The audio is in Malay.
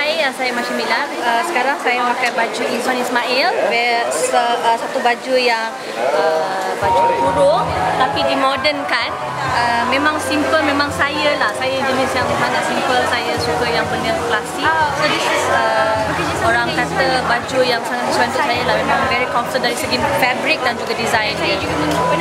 Hai, saya Masyamilah. Sekarang saya pakai baju Izwan Ismail. Satu baju yang baju kurung tapi dimodernkan. Memang simple, memang saya lah. Saya jenis yang sangat simple. Saya suka yang benda klasik. So this is orang kata baju yang sangat sesuai untuk saya lah. Memang very comfortable dari segi fabric dan juga design dia.